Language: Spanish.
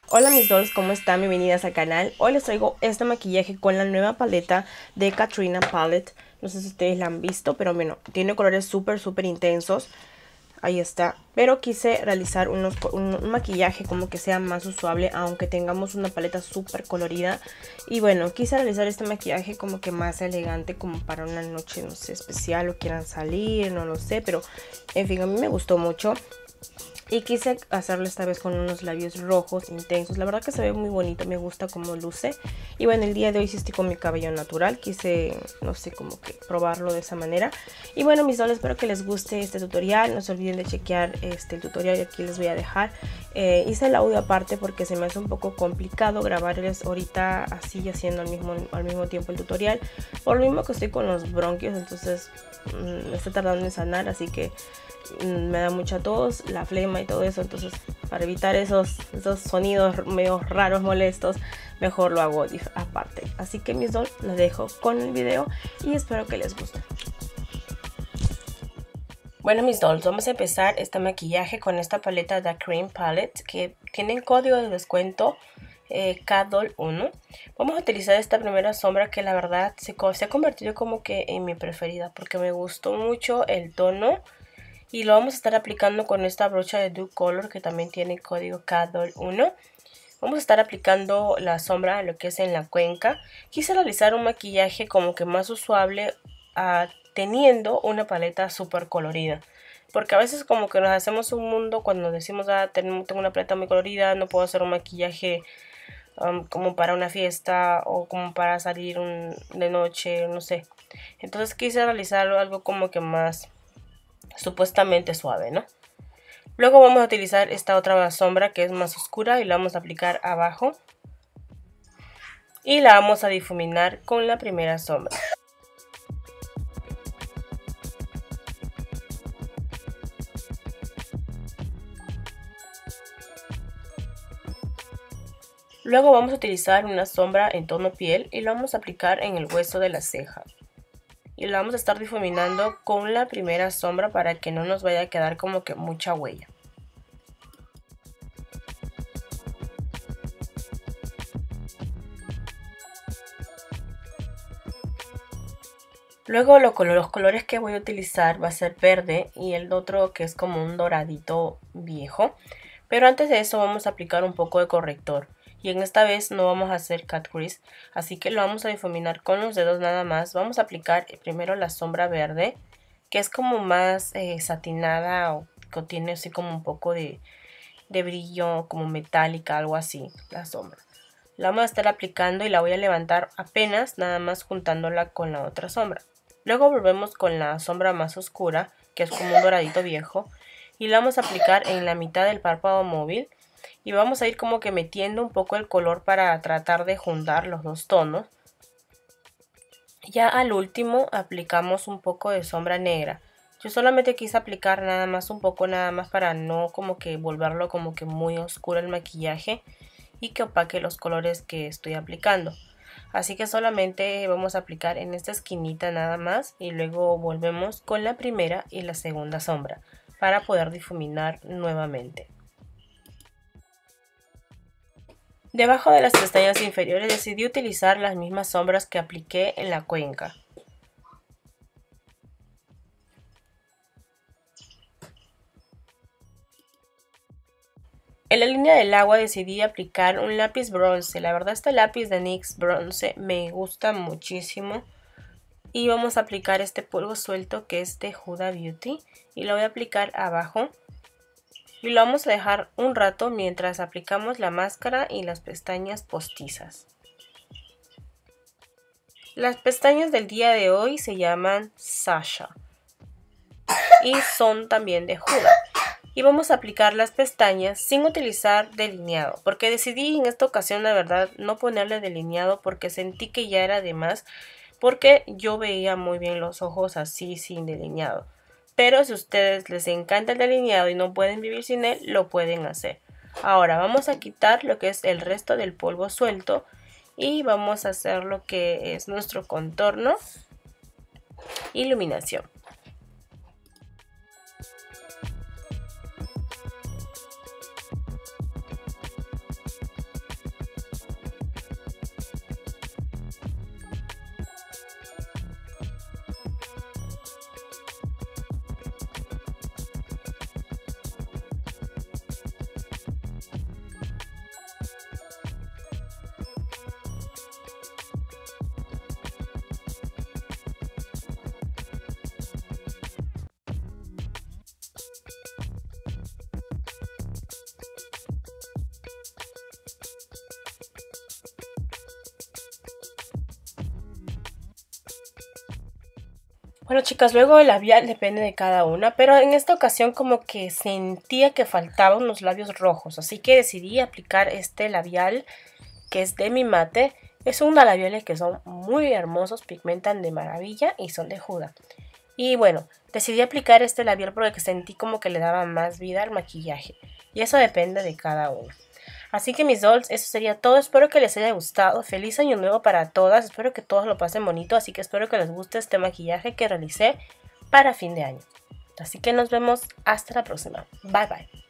Hola mis dolls, ¿cómo están? Bienvenidas al canal. Hoy les traigo este maquillaje con la nueva paleta de Katrina Palette. No sé si ustedes la han visto, pero bueno, tiene colores súper intensos. Ahí está. Pero quise realizar un maquillaje como que sea más usable, aunque tengamos una paleta súper colorida. Y bueno, quise realizar este maquillaje como que más elegante, como para una noche, no sé, especial o quieran salir, no lo sé. Pero, en fin, a mí me gustó mucho. Y quise hacerlo esta vez con unos labios rojos intensos. La verdad que se ve muy bonito, me gusta cómo luce. Y bueno, el día de hoy sí estoy con mi cabello natural. Quise, no sé, como que probarlo de esa manera. Y bueno, mis dolores, espero que les guste este tutorial. No se olviden de chequear el tutorial y aquí les voy a dejar. Hice el audio aparte porque se me hace un poco complicado grabarles ahorita así haciendo al mismo tiempo el tutorial. Por lo mismo que estoy con los bronquios, entonces me está tardando en sanar, así que me da mucha tos, la flema y todo eso. Entonces para evitar esos sonidos medio raros, molestos, mejor lo hago aparte. Así que mis dolls, los dejo con el video y espero que les guste. Bueno mis dolls, vamos a empezar este maquillaje con esta paleta de Cream Palette que tiene código de descuento KDOL1. Vamos a utilizar esta primera sombra que la verdad se ha convertido como que en mi preferida porque me gustó mucho el tono. Y lo vamos a estar aplicando con esta brocha de Duo Color que también tiene código KDOL1. Vamos a estar aplicando la sombra, lo que es en la cuenca. Quise realizar un maquillaje como que más usable teniendo una paleta súper colorida. Porque a veces como que nos hacemos un mundo cuando decimos, tengo una paleta muy colorida, no puedo hacer un maquillaje como para una fiesta o como para salir de noche, no sé. Entonces quise realizar algo como que más supuestamente suave, ¿no? Luego vamos a utilizar esta otra sombra que es más oscura y la vamos a aplicar abajo y la vamos a difuminar con la primera sombra. Luego vamos a utilizar una sombra en tono piel y la vamos a aplicar en el hueso de la ceja. Y la vamos a estar difuminando con la primera sombra para que no nos vaya a quedar como que mucha huella. Luego los colores que voy a utilizar va a ser verde y el otro que es como un doradito viejo. Pero antes de eso vamos a aplicar un poco de corrector. Y en esta vez no vamos a hacer cut crease, así que lo vamos a difuminar con los dedos nada más. Vamos a aplicar primero la sombra verde, que es como más satinada o que tiene así como un poco de brillo, como metálica, algo así, la sombra. La vamos a estar aplicando y la voy a levantar apenas, nada más juntándola con la otra sombra. Luego volvemos con la sombra más oscura, que es como un doradito viejo, y la vamos a aplicar en la mitad del párpado móvil. Y vamos a ir como que metiendo un poco el color para tratar de juntar los dos tonos. Ya al último aplicamos un poco de sombra negra. Yo solamente quise aplicar nada más un poco, nada más para no como que volverlo como que muy oscuro el maquillaje y que opaque los colores que estoy aplicando. Así que solamente vamos a aplicar en esta esquinita nada más y luego volvemos con la primera y la segunda sombra para poder difuminar nuevamente. Debajo de las pestañas inferiores decidí utilizar las mismas sombras que apliqué en la cuenca. En la línea del agua decidí aplicar un lápiz bronce. La verdad este lápiz de NYX bronce me gusta muchísimo. Y vamos a aplicar este polvo suelto que es de Huda Beauty. Y lo voy a aplicar abajo. Y lo vamos a dejar un rato mientras aplicamos la máscara y las pestañas postizas. Las pestañas del día de hoy se llaman Sasha y son también de Huda. Y vamos a aplicar las pestañas sin utilizar delineado, porque decidí en esta ocasión la verdad no ponerle delineado porque sentí que ya era de más, porque yo veía muy bien los ojos así sin delineado. Pero si a ustedes les encanta el delineado y no pueden vivir sin él, lo pueden hacer. Ahora vamos a quitar lo que es el resto del polvo suelto y vamos a hacer lo que es nuestro contorno, iluminación. Bueno, chicas, luego el labial depende de cada una, pero en esta ocasión como que sentía que faltaban unos labios rojos, así que decidí aplicar este labial que es Demi Mate. Es unos labiales que son muy hermosos, pigmentan de maravilla y son de Huda. Y bueno, decidí aplicar este labial porque sentí como que le daba más vida al maquillaje. Y eso depende de cada uno. Así que mis dolls, eso sería todo. Espero que les haya gustado. Feliz año nuevo para todas. Espero que todos lo pasen bonito. Así que espero que les guste este maquillaje que realicé para fin de año. Así que nos vemos hasta la próxima. Bye bye.